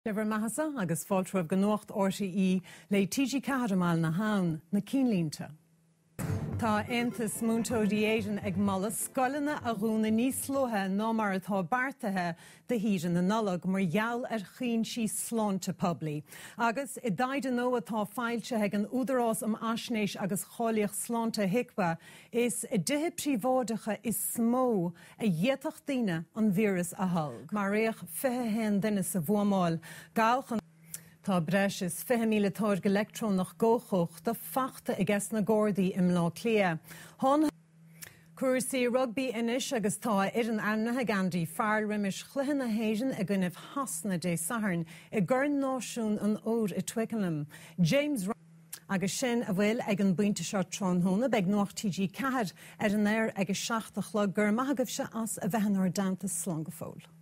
Never mahasa agus fáiltreamh gnocht orsaí le TG Cahadamal na haun na cínlínte. Tá Aontas múntóidí éideann ag mala scoileanna a rúna níos slóthe ná mar atá beartaithe de hídean na nullag mar gheall ar chuin sí sláinte poblí. Agus I daid an nó atá fáilte ag an údarrás asnéis agus chálaíoch sláinte hicba is I dithe príomháideacha is smó a dhéadach daoine an víras a thug. Mar réoch 20 duine sa bhuamáil gálchan Tá breis is 5,000 táirg electrón nach ggóchoch do fachta I gceist na Górdaí im lá clia. Cuasaí rugby inis agus tá ar an airnithe gandí fearr rimis chluiche na héideann a gcuineamh hasna dé sathern I gcuir náisiún an óir I Twickenham. James agus sin a bhfuil ag an buinte seo tráthnóna beag nach TG Cahad ar an air ag 7 gur maithagah se as a bheithanar damta slán go fóil.